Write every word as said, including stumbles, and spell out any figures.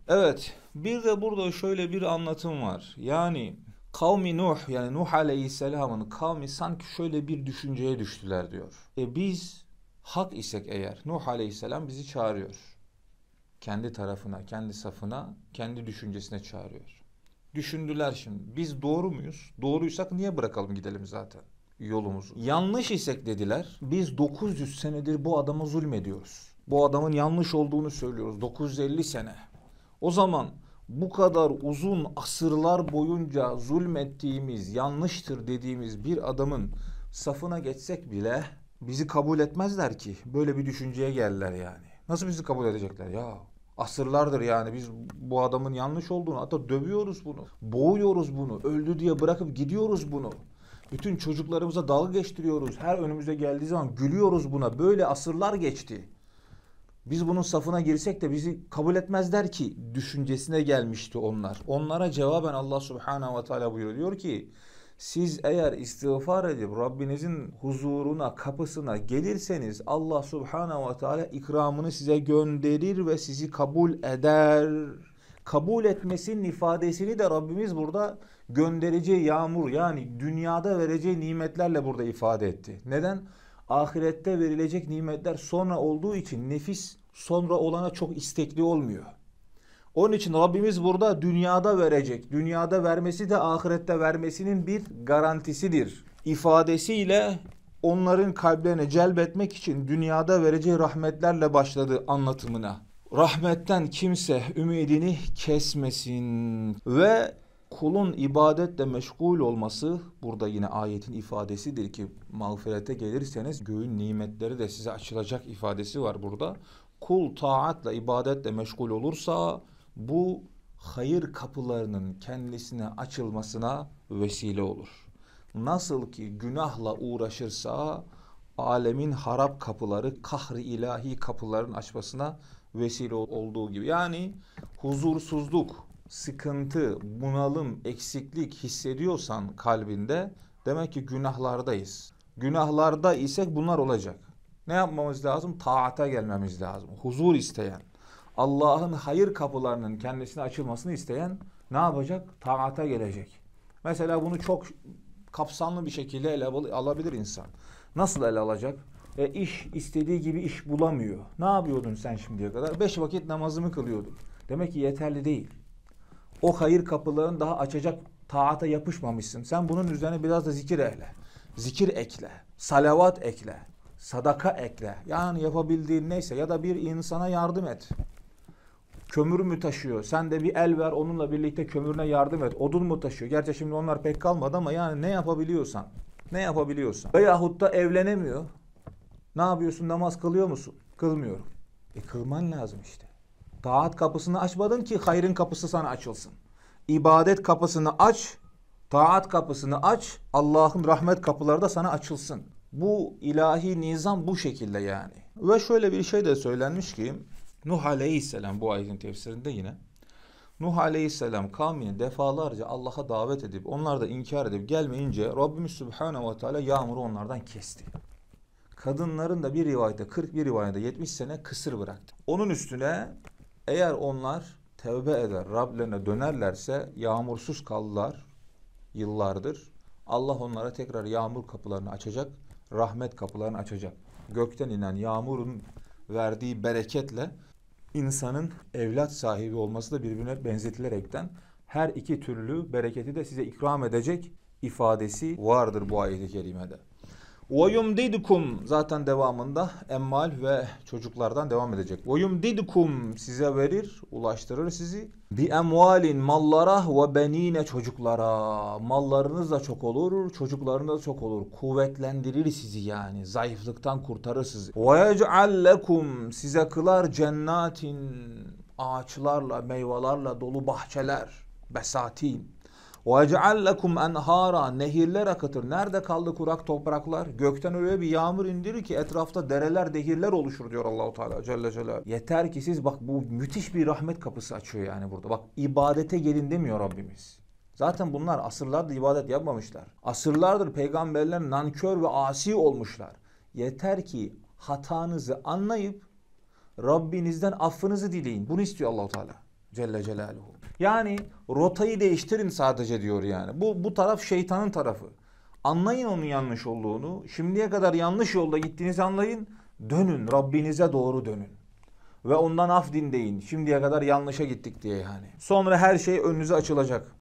Evet, bir de burada şöyle bir anlatım var. Yani kavmi Nuh, yani Nuh Aleyhisselam'ın kavmi sanki şöyle bir düşünceye düştüler diyor. E biz hak isek eğer, Nuh Aleyhisselam bizi çağırıyor. Kendi tarafına, kendi safına, kendi düşüncesine çağırıyor. Düşündüler şimdi. Biz doğru muyuz? Doğruysak niye bırakalım gidelim zaten yolumuzu? Yanlış isek dediler. Biz dokuz yüz senedir bu adama zulmediyoruz. Bu adamın yanlış olduğunu söylüyoruz. dokuz yüz elli sene. O zaman bu kadar uzun asırlar boyunca zulmettiğimiz, yanlıştır dediğimiz bir adamın safına geçsek bile bizi kabul etmezler ki. Böyle bir düşünceye geldiler yani. Nasıl bizi kabul edecekler ya? Asırlardır yani biz bu adamın yanlış olduğunu, hatta dövüyoruz bunu. Boğuyoruz bunu. Öldü diye bırakıp gidiyoruz bunu. Bütün çocuklarımıza dalga geçtiriyoruz. Her önümüze geldiği zaman gülüyoruz buna. Böyle asırlar geçti. Biz bunun safına girsek de bizi kabul etmezler ki düşüncesine gelmişti onlar. Onlara cevaben Allah Subhanahu ve Teala buyuruyor. Diyor ki siz eğer istiğfar edip Rabbinizin huzuruna, kapısına gelirseniz Allah Subhanahu ve Teala ikramını size gönderir ve sizi kabul eder. Kabul etmesinin ifadesini de Rabbimiz burada göndereceği yağmur, yani dünyada vereceği nimetlerle burada ifade etti. Neden? Ahirette verilecek nimetler sonra olduğu için nefis sonra olana çok istekli olmuyor. Onun için Rabbimiz burada dünyada verecek. Dünyada vermesi de ahirette vermesinin bir garantisidir. İfadesiyle onların kalplerini celbetmek için dünyada vereceği rahmetlerle başladı anlatımına. Rahmetten kimse ümidini kesmesin ve kulun ibadetle meşgul olması burada yine ayetin ifadesidir ki mağfirete gelirseniz göğün nimetleri de size açılacak ifadesi var burada. Kul taatla, ibadetle meşgul olursa bu hayır kapılarının kendisine açılmasına vesile olur. Nasıl ki günahla uğraşırsa alemin harap kapıları, kahri ilahi kapıların açmasına vesile olduğu gibi. Yani huzursuzluk, sıkıntı, bunalım, eksiklik hissediyorsan kalbinde demek ki günahlardayız. Günahlarda isek bunlar olacak. Ne yapmamız lazım? Taata gelmemiz lazım. Huzur isteyen, Allah'ın hayır kapılarının kendisine açılmasını isteyen ne yapacak? Taata gelecek. Mesela bunu çok kapsamlı bir şekilde ele alabilir insan. Nasıl ele alacak? E iş istediği gibi iş bulamıyor. Ne yapıyordun sen şimdiye kadar? Beş vakit namazımı kılıyordum. Demek ki yeterli değil. O hayır kapılarını daha açacak taata yapışmamışsın. Sen bunun üzerine biraz da zikir ekle. Zikir ekle. Salavat ekle. Sadaka ekle. Yani yapabildiğin neyse ya da bir insana yardım et. Kömür mü taşıyor? Sen de bir el ver, onunla birlikte kömürüne yardım et. Odun mu taşıyor? Gerçi şimdi onlar pek kalmadı ama yani ne yapabiliyorsan. Ne yapabiliyorsan. Veyahut da evlenemiyor. Ne yapıyorsun? Namaz kılıyor musun? Kılmıyorum. E kılman lazım işte. Taat kapısını açmadın ki hayrın kapısı sana açılsın. İbadet kapısını aç, taat kapısını aç, Allah'ın rahmet kapıları da sana açılsın. Bu ilahi nizam bu şekilde yani. Ve şöyle bir şey de söylenmiş ki Nuh Aleyhisselam bu ayetin tefsirinde yine Nuh Aleyhisselam kavmini defalarca Allah'a davet edip onlar da inkar edip gelmeyince Rabbimiz Subhanahu ve Teala yağmuru onlardan kesti. Kadınların da bir rivayette kırk bir rivayette yetmiş sene kısır bıraktı. Onun üstüne eğer onlar tevbe eder, Rablerine dönerlerse yağmursuz kaldılar yıllardır. Allah onlara tekrar yağmur kapılarını açacak, rahmet kapılarını açacak. Gökten inen yağmurun verdiği bereketle insanın evlat sahibi olması da birbirine benzetilerekten her iki türlü bereketi de size ikram edecek ifadesi vardır bu ayet-i kerimede. وَيُمْدِدْكُمْ zaten devamında emmal ve çocuklardan devam edecek. وَيُمْدِدْكُمْ size verir, ulaştırır sizi. بِاَمْوَالٍ mallara ve benine çocuklara. Mallarınız da çok olur, çocuklarınız da çok olur. Kuvvetlendirir sizi yani. Zayıflıktan kurtarır sizi. وَيَجْعَلْ لَكُمْ size kılar cennatin ağaçlarla, meyvelerle dolu bahçeler. Besatin. وَاَجْعَلْ لَكُمْ اَنْهَارًا nehirler akıtır. Nerede kaldı kurak topraklar? Gökten öyle bir yağmur indirir ki etrafta dereler, nehirler oluşur diyor Allahu Teala Celle Celaluhu. Yeter ki siz bak bu müthiş bir rahmet kapısı açıyor yani burada. Bak ibadete gelin demiyor Rabbimiz. Zaten bunlar asırlardır ibadet yapmamışlar. Asırlardır peygamberler nankör ve asi olmuşlar. Yeter ki hatanızı anlayıp Rabbinizden affınızı dileyin. Bunu istiyor Allahu Teala. Celle Celaluhu. Yani rotayı değiştirin sadece diyor yani. Bu, bu taraf şeytanın tarafı. Anlayın onun yanlış olduğunu. Şimdiye kadar yanlış yolda gittiğinizi anlayın. Dönün. Rabbinize doğru dönün. Ve ondan af dileyin. Şimdiye kadar yanlışa gittik diye yani. Sonra her şey önünüze açılacak.